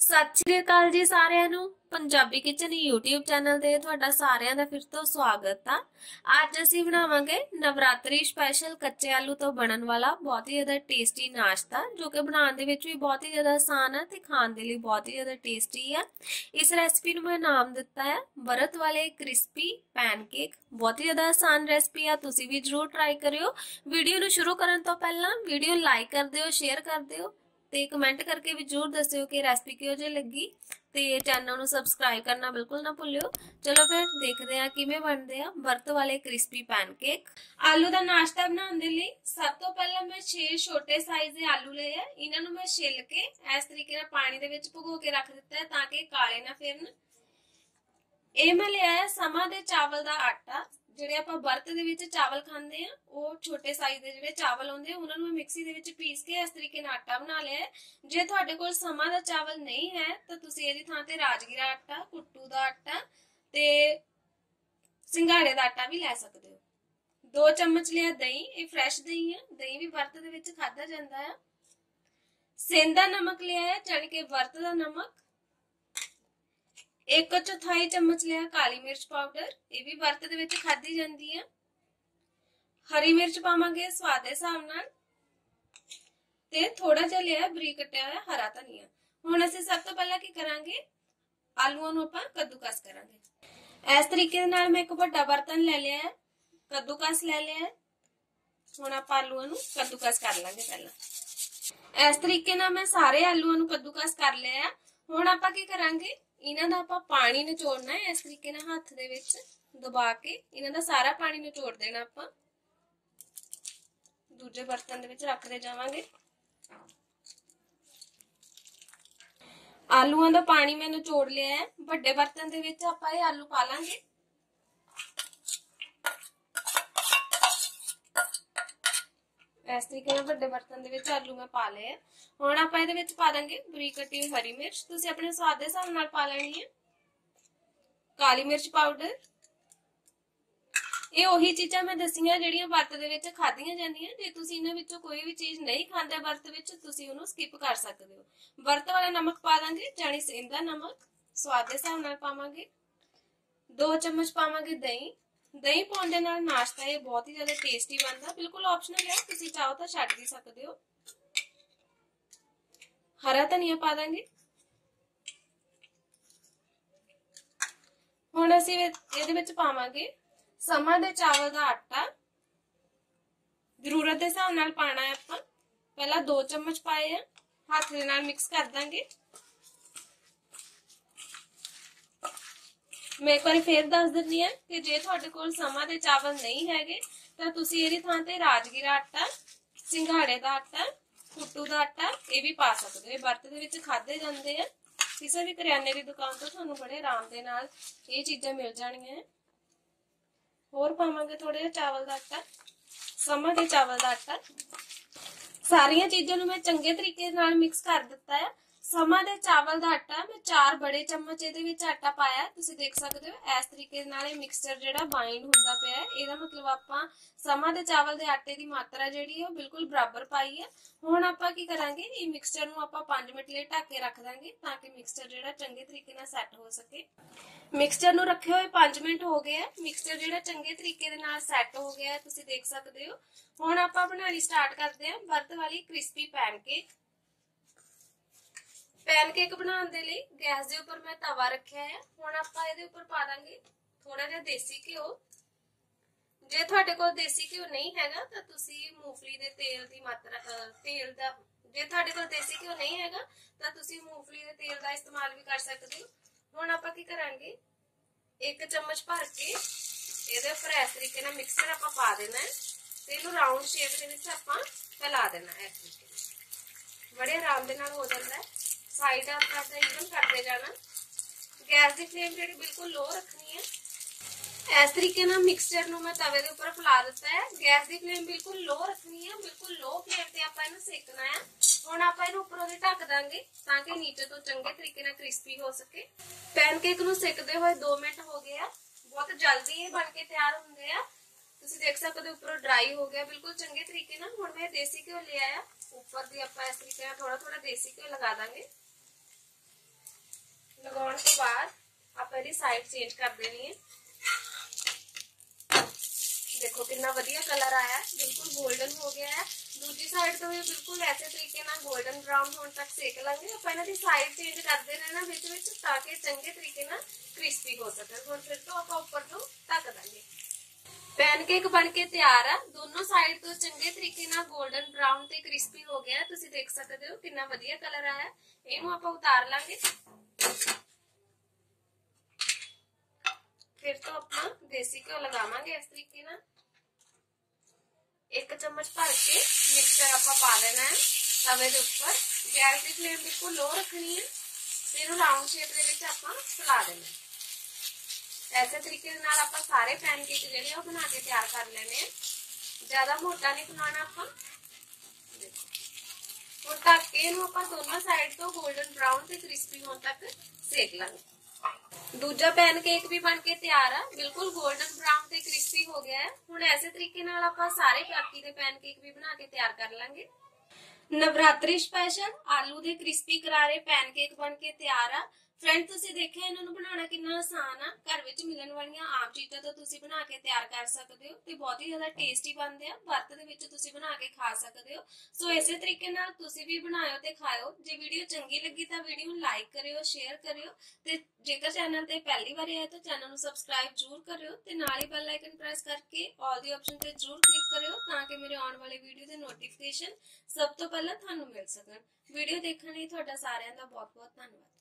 सत श्री अकाल जी सारिਆਂ ਨੂੰ ਪੰਜਾਬੀ ਕਿਚਨ YouTube ਚੈਨਲ ਤੇ ਤੁਹਾਡਾ ਸਾਰਿਆਂ ਦਾ ਫਿਰ ਤੋਂ ਸਵਾਗਤ ਆ। ਅੱਜ ਅਸੀਂ ਬਣਾਵਾਂਗੇ ਨਵਰਾਤਰੀ ਸਪੈਸ਼ਲ ਕੱਚੇ ਆਲੂ ਤੋਂ ਬਣਨ ਵਾਲਾ ਬਹੁਤ ਹੀ ਜ਼ਿਆਦਾ ਟੇਸਟੀ ਨਾਸ਼ਤਾ ਜੋ ਕਿ ਬਣਾਉਣ ਦੇ ਵਿੱਚ ਵੀ ਬਹੁਤ ਹੀ ਜ਼ਿਆਦਾ ਆਸਾਨ ਹੈ ਤੇ ਖਾਣ ਦੇ ਲਈ ਬਹੁਤ ਹੀ ਜ਼ਿਆਦਾ ਟੇਸਟੀ ਆ। ਇਸ ਰੈਸਪੀ ਨੂੰ ਮੈਂ ਨਾਮ ਦਿੱਤਾ ਹੈ ਵਰਤ ਵਾਲੇ ਕ੍ਰਿਸਪੀ ਪੈਨਕੇਕ। ਬਹੁਤ ਹੀ ਜ਼ਿਆਦਾ ਆਸਾਨ ਰੈਸਪੀ ਆ, ਤੁਸੀਂ ਵੀ ਜਰੂਰ ਟਰਾਈ ਕਰਿਓ। ਵੀਡੀਓ ਨੂੰ ਸ਼ੁਰੂ ਕਰਨ ਤੋਂ ਪਹਿਲਾਂ ਵੀਡੀਓ ਲਾਈਕ ਕਰ ਦਿਓ, ਸ਼ੇਅਰ ਕਰ ਦਿਓ ਤੇ ਕਮੈਂਟ ਕਰਕੇ ਵੀ ਜਰੂਰ ਦੱਸਿਓ ਕਿ ਰੈਸਪੀ ਕਿਹੋ ਜਿਹੀ ਲੱਗੀ ਤੇ ਚੈਨਲ ਨੂੰ ਸਬਸਕ੍ਰਾਈਬ ਕਰਨਾ ਬਿਲਕੁਲ ਨਾ ਭੁੱਲਿਓ। ਚਲੋ ਫਿਰ ਦੇਖਦੇ ਆ ਕਿਵੇਂ ਬਣਦੇ ਆ ਵਰਤ ਵਾਲੇ ਕ੍ਰਿਸਪੀ ਪੈਨਕੇਕ। ਆਲੂ ਦਾ ਨਾਸ਼ਤਾ ਬਣਾਉਣ ਦੇ ਲਈ ਸਭ ਤੋਂ ਪਹਿਲਾਂ ਮੈਂ 6 ਛੋਟੇ ਸਾਈਜ਼ ਦੇ ਆਲੂ ਲਏ ਆ। ਇਹਨਾਂ ਨੂੰ ਮੈਂ ਛਿੱਲ ਕੇ ਇਸ ਤਰੀਕੇ ਨਾਲ ਪਾਣੀ ਦੇ ਵਿੱਚ ਭਿਗੋ ਕੇ ਰੱਖ ਦਿੱਤਾ ਹੈ ਤਾਂ ਕਿ ਕਾਲੇ ਨਾ ਫਿਰਨ। ਇਹ ਮੈਂ ਲਿਆ ਹੈ ਸਮਾਂ ਦੇ ਚਾਵਲ ਦਾ ਆਟਾ। ਜਿਹੜੇ ਆਪਾਂ ਵਰਤ ਦੇ ਵਿੱਚ ਚਾਵਲ ਖਾਂਦੇ ਆ ਉਹ ਛੋਟੇ ਸਾਈਜ਼ ਦੇ ਜਿਹੜੇ ਚਾਵਲ ਹੁੰਦੇ ਆ ਉਹਨਾਂ ਨੂੰ ਮੈਂ ਮਿਕਸੀ ਦੇ ਵਿੱਚ ਪੀਸ ਕੇ ਇਸ ਤਰੀਕੇ ਨਾਲ ਆਟਾ ਬਣਾ ਲਿਆ ਹੈ। ਜੇ ਤੁਹਾਡੇ ਕੋਲ ਸਮਾਂ ਦਾ ਚਾਵਲ ਨਹੀਂ ਹੈ ਤਾਂ ਤੁਸੀਂ ਇਹਦੀ ਥਾਂ ਤੇ ਰਾਜਗੀਰਾ ਆਟਾ, ਕੁੱਟੂ ਦਾ ਆਟਾ ਤੇ ਸਿੰਗਾੜੇ ਦਾ ਆਟਾ ਵੀ ਲੈ ਸਕਦੇ ਹੋ। 2 ਚਮਚ ਲਿਆ ਦਹੀਂ, ਇਹ ਫਰੈਸ਼ ਦਹੀਂ ਹੈ, ਦਹੀਂ ਵੀ ਵਰਤ ਦੇ ਵਿੱਚ ਖਾਧਾ ਜਾਂਦਾ ਹੈ। ਸੇਂਦਾ ਨਮਕ ਲਿਆ ਹੈ ਜਾਨੀ ਕਿ ਵਰਤ ਦਾ ਨਮਕ। 1/4 ਚਮਚ ਲਿਆ ਕਾਲੀ ਮਿਰਚ ਪਾਊਡਰ, ਇਹ ਵੀ ਵਰਤ ਦੇ ਵਿੱਚ ਖਾਧੀ ਜਾਂਦੀ ਹੈ। ਹਰੀ ਮਿਰਚ ਪਾਵਾਂਗੇ ਸਵਾਦ ਦੇ ਹਿਸਾਬ ਨਾਲ ਤੇ ਥੋੜਾ ਜਿਹਾ ਲਿਆ ਬਰੀਕ ਕੱਟਿਆ ਹੋਇਆ ਹਰਾ ਧਨੀਆ। ਹੁਣ ਅਸੀਂ ਸਭ ਤੋਂ ਪਹਿਲਾਂ ਕੀ ਕਰਾਂਗੇ, ਆਲੂਆਂ ਨੂੰ ਆਪਾਂ ਕੱਦੂਕਸ ਕਰਾਂਗੇ। ਇਸ ਤਰੀਕੇ ਨਾਲ ਮੈਂ ਇੱਕ ਵੱਡਾ ਬਰਤਨ ਲੈ ਲਿਆ ਹੈ, ਕੱਦੂਕਸ ਲੈ ਲਿਆ ਹੈ। ਹੁਣ ਆਪਾਂ ਆਲੂਆਂ ਨੂੰ ਕੱਦੂਕਸ ਕਰ ਲਾਂਗੇ। ਪਹਿਲਾਂ ਇਸ ਤਰੀਕੇ ਨਾਲ ਮੈਂ ਸਾਰੇ ਆਲੂਆਂ ਨੂੰ ਕੱਦੂਕਸ ਕਰ ਲਿਆ। ਹੁਣ ਆਪਾਂ ਕੀ ਕਰਾਂਗੇ, ਇਹਨਾਂ ਦਾ ਆਪਾਂ ਪਾਣੀ ਨਿਚੋੜਨਾ ਹੈ। ਇਸ ਤਰੀਕੇ ਨਾਲ ਹੱਥ ਦੇ ਵਿੱਚ ਦਬਾ ਕੇ ਇਹਨਾਂ ਦਾ ਸਾਰਾ ਪਾਣੀ ਨਿਚੋੜ ਦੇਣਾ। ਆਪਾਂ ਦੂਜੇ ਬਰਤਨ ਦੇ ਵਿੱਚ ਰੱਖਦੇ ਜਾਵਾਂਗੇ। ਆਲੂਆਂ ਦਾ ਪਾਣੀ ਮੈਂ ਨਿਚੋੜ ਲਿਆ ਹੈ। ਵੱਡੇ ਬਰਤਨ ਦੇ ਵਿੱਚ ਆਪਾਂ ਇਹ ਆਲੂ ਪਾ ਲਾਂਗੇ। ਇਸ ਤਰੀਕੇ ਨਾਲ ਵੱਡੇ ਬਰਤਨ ਦੇ ਵਿੱਚ ਆਲੂ ਮੈਂ ਪਾ ਲਏ। ਹੁਣ ਆਪਾਂ ਇਹਦੇ ਵਿੱਚ ਪਾ ਦਾਂਗੇ ਬਰੀਕ ਕੱਟੀ ਹੋਈ ਹਰੀ ਮਿਰਚ, ਤੁਸੀਂ ਆਪਣੇ ਸਵਾਦ ਦੇ ਹਿਸਾਬ ਨਾਲ ਪਾ ਲੈਣੀ ਹੈ। ਕਾਲੀ ਮਿਰਚ ਪਾਊਡਰ, ਇਹ ਉਹੀ ਚੀਜ਼ਾਂ ਮੈਂ ਦਸੀਆਂ ਜਿਹੜੀਆਂ ਵਰਤ ਦੇ ਵਿੱਚ ਖਾਧੀਆਂ ਜਾਂਦੀਆਂ। ਜੇ ਤੁਸੀਂ ਇਹਨਾਂ ਵਿੱਚੋਂ ਕੋਈ ਵੀ ਚੀਜ਼ ਨਹੀਂ ਖਾਂਦੇ ਵਰਤ ਵਿੱਚ, ਤੁਸੀਂ ਉਹਨੂੰ ਸਕਿਪ ਕਰ ਸਕਦੇ ਹੋ। ਵਰਤ ਵਾਲਾ ਨਮਕ ਪਾ ਦਾਂਗੇ ਜਾਨੀ ਸੇਂਦਾ ਨਮਕ, ਸਵਾਦ ਦੇ ਹਿਸਾਬ ਨਾਲ ਪਾਵਾਂਗੇ। 2 ਚਮਚ ਪਾਵਾਂਗੇ ਦਹੀਂ। ਦਹੀਂ ਪਾਉਣ ਦੇ ਨਾਲ ਨਾਸ਼ਤਾ ਇਹ ਬਹੁਤ ਹੀ ਜ਼ਿਆਦਾ ਟੇਸਟੀ ਬਣਦਾ। ਬਿਲਕੁਲ ਆਪਸ਼ਨਲ ਹੈ, ਤੁਸੀਂ ਚਾਹੋ ਤਾਂ ਛੱਡ ਵੀ ਸਕਦੇ ਹੋ। ਹਰਾ ਧਨੀਆ ਪਾ ਦਾਂਗੇ। ਹੁਣ ਅਸੀਂ ਇਹਦੇ ਵਿੱਚ ਪਾਵਾਂਗੇ ਸਮਾਂ ਦੇ ਚਾਵਲ ਦਾ ਆਟਾ। ਜ਼ਰੂਰਤ ਦੇ ਹਿਸਾਬ ਨਾਲ ਪਾਣਾ ਹੈ ਆਪਾਂ। ਪਹਿਲਾਂ 2 ਚਮਚ ਪਾਏ ਆ, ਹੱਥ ਦੇ ਨਾਲ ਮਿਕਸ ਕਰ ਦਾਂਗੇ। ਮੈਂ ਇੱਕ ਵਾਰੀ ਫੇਰ ਦੱਸ ਦਿੰਦੀ ਹਾਂ ਕਿ ਜੇ ਤੁਹਾਡੇ ਕੋਲ ਸਮਾਂ ਦੇ ਚਾਵਲ ਨਹੀਂ ਹੈਗੇ ਤਾਂ ਤੁਸੀਂ ਇਹਦੀ ਥਾਂ ਤੇ ਰਾਜਗੀਰਾ ਆਟਾ, ਸਿੰਗਾੜੇ ਦਾ ਆਟਾ, ਕੁੱਟੂ ਦਾ ਆਟਾ ਇਹ ਵੀ ਪਾ ਸਕਦੇ ਹੋ। ਇਹ ਵਰਤ ਦੇ ਵਿੱਚ ਖਾਧੇ ਜਾਂਦੇ ਆ। ਕਿਸੇ ਵੀ ਕਰਿਆਨੇ ਦੀ ਦੁਕਾਨ ਤੋਂ ਤੁਹਾਨੂੰ ਬੜੇ ਆਰਾਮ ਦੇ ਨਾਲ ਇਹ ਚੀਜ਼ਾਂ ਮਿਲ ਜਾਣੀਆਂ। ਹੋਰ ਪਾਵਾਂਗੇ ਥੋੜਾ ਜਿਹਾ ਚਾਵਲ ਦਾ ਆਟਾ, ਸਮਾਂ ਦੇ ਚਾਵਲ ਦਾ ਆਟਾ। ਸਾਰੀਆਂ ਚੀਜ਼ਾਂ ਨੂੰ ਮੈਂ ਚੰਗੇ ਤਰੀਕੇ ਨਾਲ ਮਿਕਸ ਕਰ ਦਿੱਤਾ ਹੈ। ਸਮਾਂ ਦੇ ਚਾਵਲ ਦਾ ਆਟਾ ਮੈਂ 4 ਬੜੇ ਚਮਚ ਇਹਦੇ ਵਿੱਚ ਆਟਾ ਪਾਇਆ। ਤੁਸੀਂ ਦੇਖ ਸਕਦੇ ਹੋ ਇਸ ਤਰੀਕੇ ਨਾਲ ਇਹ ਮਿਕਸਚਰ ਜਿਹੜਾ ਬਾਈਂਡ ਹੁੰਦਾ ਪਿਆ ਹੈ। ਇਹਦਾ ਮਤਲਬ ਆਪਾਂ ਸਮਾਂ ਦੇ ਚਾਵਲ ਦੇ ਆਟੇ ਦੀ ਮਾਤਰਾ ਜਿਹੜੀ ਹੈ ਉਹ ਬਿਲਕੁਲ ਬਰਾਬਰ ਪਾਈ ਹੈ। ਹੁਣ ਆਪਾਂ ਕੀ ਕਰਾਂਗੇ, ਇਹ ਮਿਕਸਚਰ ਨੂੰ ਆਪਾਂ 5 ਮਿੰਟ ਲਈ ਢੱਕ ਕੇ ਰੱਖ ਦਾਂਗੇ ਤਾਂ ਕਿ ਮਿਕਸਚਰ ਜਿਹੜਾ ਚੰਗੇ ਤਰੀਕੇ ਨਾਲ ਸੈੱਟ ਹੋ ਸਕੇ। ਮਿਕਸਚਰ ਨੂੰ ਰੱਖੇ ਹੋਏ 5 ਮਿੰਟ ਹੋ ਗਏ ਆ। ਮਿਕਸਚਰ ਜਿਹੜਾ ਚੰਗੇ ਤਰੀਕੇ ਦੇ ਨਾਲ ਸੈੱਟ ਹੋ ਗਿਆ ਤੁਸੀਂ ਦੇਖ ਸਕਦੇ ਹੋ। ਹੁਣ ਆਪਾਂ ਬਣਾਉਣੀ ਸਟਾਰਟ ਕਰਦੇ ਹਾਂ ਵਰਤ ਵਾਲੀ ਕ੍ਰਿਸਪੀ ਪੈਨਕੇਕ। ਪੈਨਕੇਕ ਬਣਾਉਣ ਦੇ ਲਈ ਗੈਸ ਦੇ ਉੱਪਰ ਮੈਂ ਤਵਾ ਰੱਖਿਆ ਹੈ। ਹੁਣ ਆਪਾਂ ਇਹਦੇ ਉੱਪਰ ਪਾ ਦਾਂਗੇ ਥੋੜਾ ਜਿਹਾ ਦੇਸੀ ਘਿਓ। ਜੇ ਤੁਹਾਡੇ ਕੋਲ ਦੇਸੀ ਘਿਓ ਨਹੀਂ ਹੈਗਾ ਤਾਂ ਤੁਸੀਂ ਮੂੰਗਫਲੀ ਦੇ ਤੇਲ ਦੀ ਮਾਤਰਾ ਜੇ ਤੁਹਾਡੇ ਕੋਲ ਦੇਸੀ ਘਿਓ ਨਹੀਂ ਹੈਗਾ ਤਾਂ ਤੁਸੀਂ ਮੂੰਗਫਲੀ ਦੇ ਤੇਲ ਦਾ ਇਸਤੇਮਾਲ ਵੀ ਕਰ ਸਕਦੇ ਹੋ। ਹੁਣ ਆਪਾਂ ਕੀ ਕਰਾਂਗੇ, 1 ਚਮਚ ਭਰ ਕੇ ਇਹਦੇ ਉੱਪਰ ਇਸ ਤਰੀਕੇ ਨਾਲ ਮਿਕਸਚਰ ਆਪਾਂ ਪਾ ਦੇਣਾ ਹੈ ਤੇ ਇਹਨੂੰ ਰਾਉਂਡ ਸ਼ੇਪ ਦੇ ਵਿੱਚ ਆਪਾਂ ਫੈਲਾ ਦੇਣਾ ਹੈ। ਇਸ ਤਰੀਕੇ ਨਾਲ ਬੜੇ ਆਰਾਮ ਦੇ ਨਾਲ ਹੋ ਜਾਂਦਾ ਹੈ। ਸਾਈਡ ਅਪ ਕਰਦਾ ਇਵਨ ਕਰਦੇ ਜਾਣਾ। ਗੈਸ ਦੀ ਫਲੇਮ ਜਿਹੜੀ ਬਿਲਕੁਲ ਲੋ ਰੱਖਣੀ ਹੈ। ਇਸ ਤਰੀਕੇ ਨਾਲ ਮਿਕਸਚਰ ਨੂੰ ਮੈਂ ਤਵੇ ਦੇ ਉੱਪਰ ਫੈਲਾ ਦਿੱਤਾ ਹੈ। ਗੈਸ ਦੀ ਫਲੇਮ ਬਿਲਕੁਲ ਲੋ ਰੱਖਣੀ ਹੈ, ਬਿਲਕੁਲ ਲੋ ਫਲੇਮ ਤੇ ਆਪਾਂ ਇਹਨੂੰ ਸੇਕਣਾ ਹੈ। ਹੁਣ ਆਪਾਂ ਇਹਨੂੰ ਉੱਪਰੋਂ ਦੀ ਢੱਕ ਦਾਂਗੇ ਤਾਂ ਕਿ ਨੀਚੇ ਤੋਂ ਚੰਗੇ ਤਰੀਕੇ ਨਾਲ ਕ੍ਰਿਸਪੀ ਹੋ ਸਕੇ। ਪੈਨਕੇਕ ਨੂੰ ਸੇਕਦੇ ਹੋਏ 2 ਮਿੰਟ ਹੋ ਗਏ ਆ। ਬਹੁਤ ਜਲਦੀ ਇਹ ਬਣ ਕੇ ਤਿਆਰ ਹੁੰਦੇ ਆ। ਤੁਸੀਂ ਦੇਖ ਸਕਦੇ ਹੋ ਉੱਪਰੋਂ ਡਰਾਈ ਹੋ ਗਿਆ ਬਿਲਕੁਲ ਚੰਗੇ ਤਰੀਕੇ ਨਾਲ। ਹੁਣ ਮੈਂ ਦੇਸੀ ਘਿਓ ਲਿਆ ਆ, ਉੱਪਰ ਦੀ ਆਪਾਂ ਇਸ ਤਰੀਕੇ ਨਾਲ ਥੋੜਾ ਥੋੜਾ ਦੇਸੀ ਘਿਓ ਲਗਾ ਦਾਂਗੇ। पाउण तो बाद आप इहदी साइड चेंज कर देनी है। देखो कितना वधिया कलर आया, बिल्कुल गोल्डन हो गया है। दूसरी साइड तो बिल्कुल ऐसे तरीके ना गोल्डन ब्राउन होने तक सेक लेंगे। आप इन्हां दी साइड चेंज करते रहना विच विच ताकि चंगे तरीके ना क्रिस्पी हो सके। हुण फिर तो आप ऊपर तो ढक देंगे। पैनकेक बन के तैयार है। दोनों साइड तो चंगे तरीके ना गोल्डन ब्राउन ते क्रिस्पी हो गया। तुसीं देख सकते हो कितना वधिया कलर आया। इहनूं आपां उतार लांगे। फिर तो अपना देसी घ्यो लगावांगे इस तरीके ना। 1 चम्मच भर के मिक्सचर आपां पा देना है तवे के उपर। गैस की फ्लेम बिल्कुल लो रखनी है। इहनूं राउंड शेप दे विच आपां फैला देना है। ऐसे तरीके नाल आपां सारे पैनकेक जिहड़े बना के तैयार कर लेने हैं। ज्यादा मोटा नहीं बनाना आपां। हुण ढक के इहनूं आपां दोनों साइड तो गोल्डन ब्राउन ते क्रिस्पी होने तक सेक लांगे। दूजा पैनकेक भी बन के तैयार है। बिल्कुल गोल्डन ब्राउन ते क्रिस्पी हो गया है। हुण ऐसे तरीके नाल आपां सारे बाकी दे पैनकेक भी बना के तैयार कर लांगे। नवरात्रि स्पेशल आलू दे क्रिस्पी करारे पैनकेक बन के तैयार है। फ्रेंड तुसीं देखिआ इन्हां नूं बनाना कितना आसान है। घर विच मिलण वालियां आम चीज़ां तो तुसीं बना के तैयार कर सकते हो ते बहुत ही ज्यादा टेस्टी बनदे आ। वर्त दे विच तुसीं बना के खा सकते हो। सो इसे तरीके नाल तुसीं भी बनाओ ते खाओ। जे वीडियो चंगी लगी तो वीडियो नूं लाइक करियो, शेयर करियो ते जेकर चैनल ते पहली बार आए तो चैनल नूं सबसक्राइब जरूर करियो ते नाल ही बैल आइकन प्रेस करके ऑल दी ऑप्शन ते जरूर क्लिक करियो ताकि मेरे आने वाले वीडियो दे नोटिफिकेशन सब तो पहले थानू मिल सकन। वीडियो देखने लई तुहाडा सारिआं दा बहुत बहुत धन्नवाद।